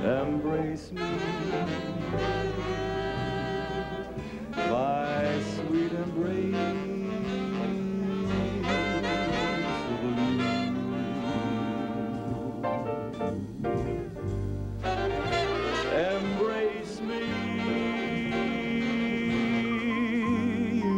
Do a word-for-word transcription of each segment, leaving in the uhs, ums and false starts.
Embrace me, my sweet embrace of blue. Embrace me, you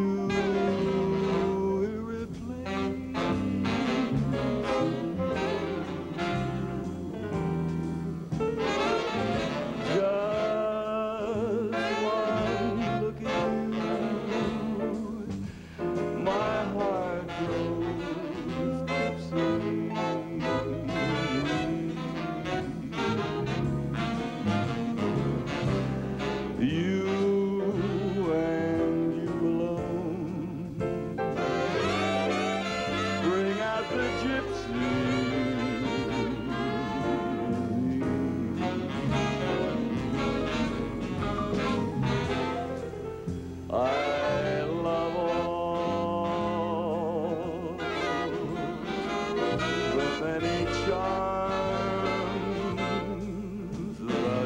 I love all the many charms about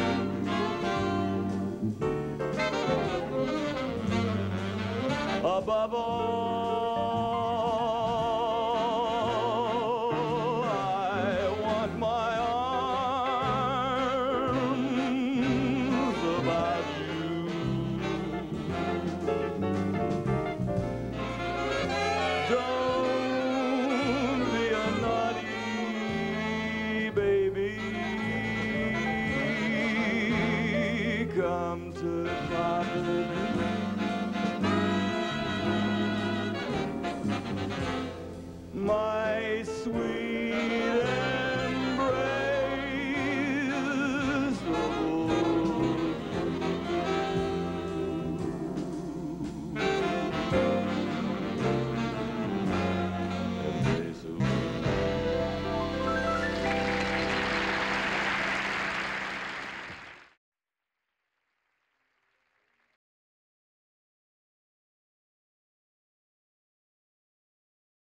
you. Above all, I want my arms about you. Don't